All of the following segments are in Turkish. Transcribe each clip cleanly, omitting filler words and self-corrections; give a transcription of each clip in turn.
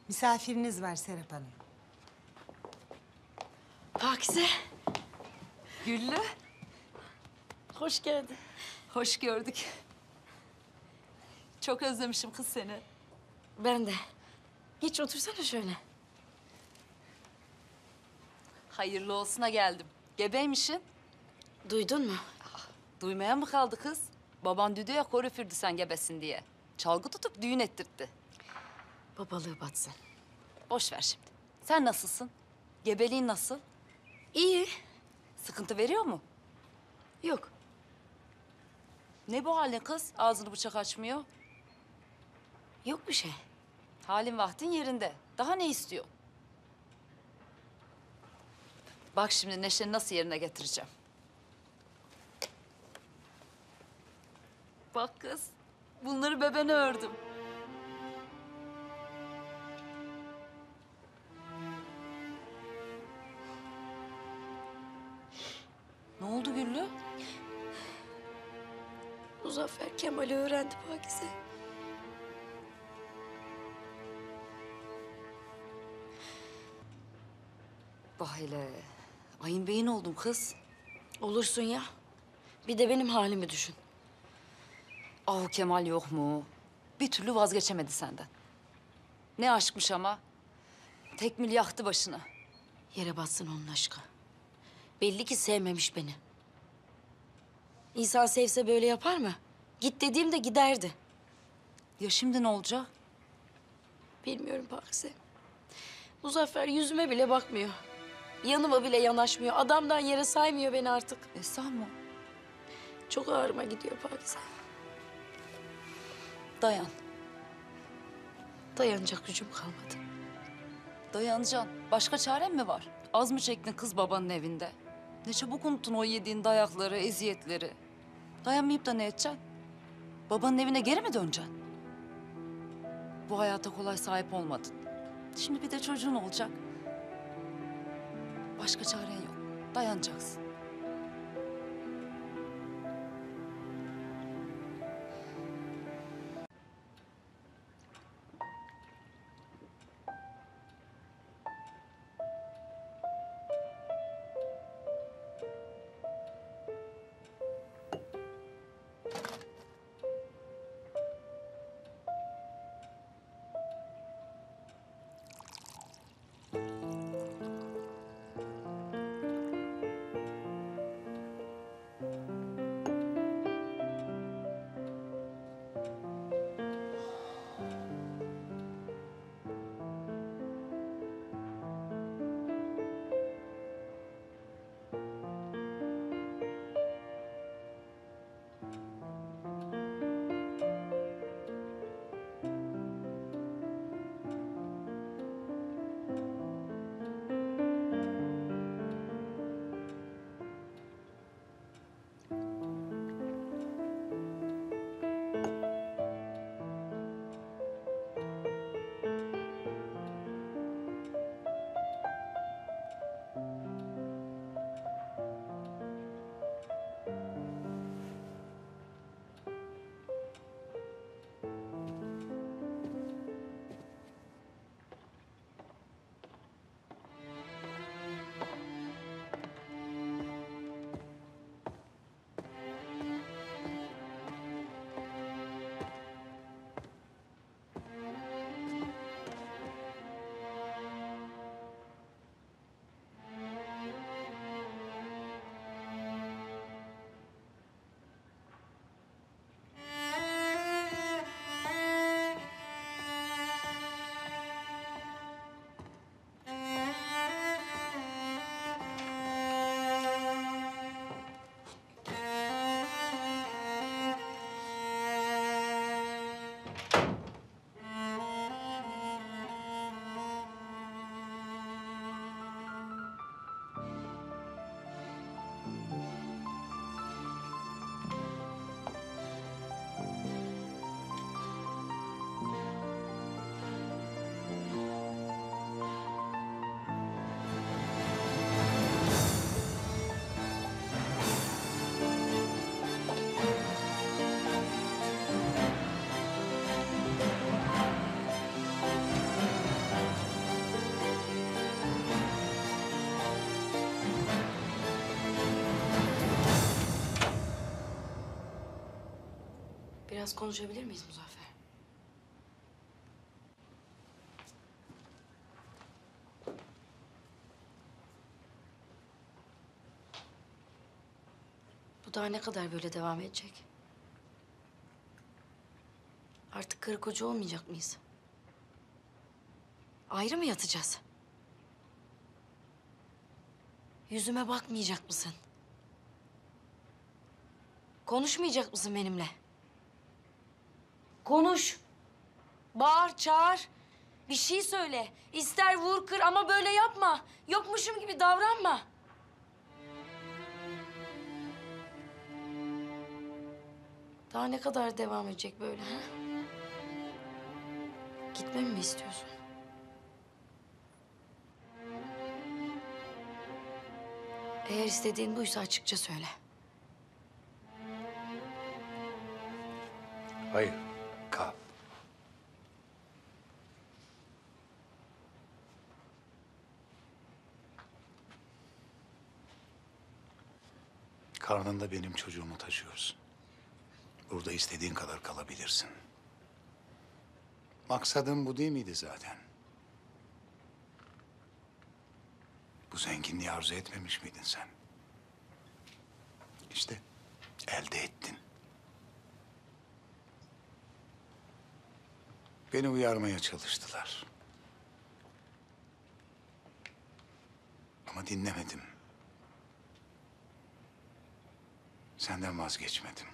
Misafiriniz var Serap Hanım. Pakize, Güllü, hoş geldin. hoş gördük. Çok özlemişim kız seni. Ben de. Geç otursana şöyle. Hayırlı olsuna geldim. Gebeymişsin. Duydun mu? Duymaya mı kaldı kız? Baban düdüğe kor üfürdü sen gebesin diye. Çalgı tutup düğün ettirtti. Babalığı batsın. Boş ver şimdi. Sen nasılsın? Gebeliğin nasıl? İyi. Sıkıntı veriyor mu? Yok. Ne bu halin kız? Ağzını bıçak açmıyor. Yok bir şey. Halin vaktin yerinde. Daha ne istiyor? Bak şimdi neşeni nasıl yerine getireceğim. Bak kız, bunları bebene ördüm. Ne oldu Güllü? Muzaffer Kemal'i öğrendi Pakize. Bak hele, ayın beyin oldum kız. Olursun ya. Bir de benim halimi düşün. Ah Kemal yok mu? Bir türlü vazgeçemedi senden. Ne aşkmış ama. Tekmil yaktı başını. Yere batsın onun aşkı. Belli ki sevmemiş beni. İnsan sevse böyle yapar mı? Git dediğimde giderdi. Ya şimdi ne olacak? Bilmiyorum Pakize. Muzaffer yüzüme bile bakmıyor. Yanıma bile yanaşmıyor. Adamdan yere saymıyor beni artık. Esra mı? Çok ağrıma gidiyor Pakize. Dayan. Dayanacak gücüm kalmadı. Dayanacaksın. Başka çaren mi var? Az mı çektin kız babanın evinde? Ne çabuk unuttun o yediğin dayakları, eziyetleri. Dayanmayıp da ne edeceksin? Babanın evine geri mi döneceksin? Bu hayata kolay sahip olmadın. Şimdi bir de çocuğun olacak. Başka çaren yok. Dayanacaksın. Biraz konuşabilir miyiz Muzaffer? Bu daha ne kadar böyle devam edecek? Artık karı koca olmayacak mıyız? Ayrı mı yatacağız? Yüzüme bakmayacak mısın? Konuşmayacak mısın benimle? Konuş. Bağır, çağır. Bir şey söyle. İster vur kır ama böyle yapma. Yokmuşum gibi davranma. Daha ne kadar devam edecek böyle ha? Gitmemi mi istiyorsun? Eğer istediğin buysa açıkça söyle. Hayır, kal. Karnında benim çocuğumu taşıyorsun. Burada istediğin kadar kalabilirsin. Maksadın bu değil miydi zaten? Bu zenginliği arzu etmemiş miydin sen? İşte elde ettin. Beni uyarmaya çalıştılar. Ama dinlemedim. Senden vazgeçmedim.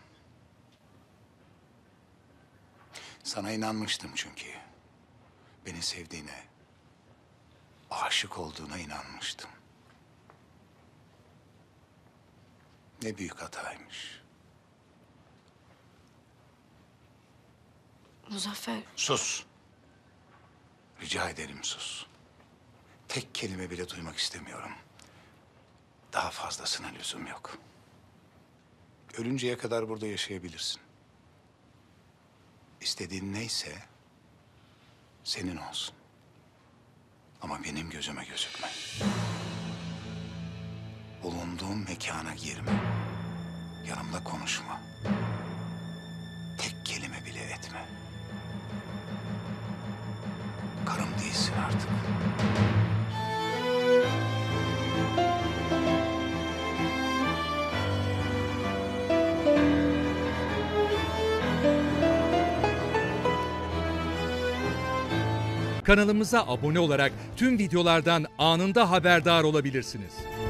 Sana inanmıştım çünkü. Beni sevdiğine, aşık olduğuna inanmıştım. Ne büyük hataymış. Muzaffer, Sus. Rica ederim sus. Tek kelime bile duymak istemiyorum. Daha fazlasına lüzum yok. Ölünceye kadar burada yaşayabilirsin. İstediğin neyse senin olsun. Ama benim gözüme gözükme. Bulunduğum mekana girme. Yanımda konuşma. Tek kelime bile etme. Karım değilsin artık. Kanalımıza abone olarak tüm videolardan anında haberdar olabilirsiniz.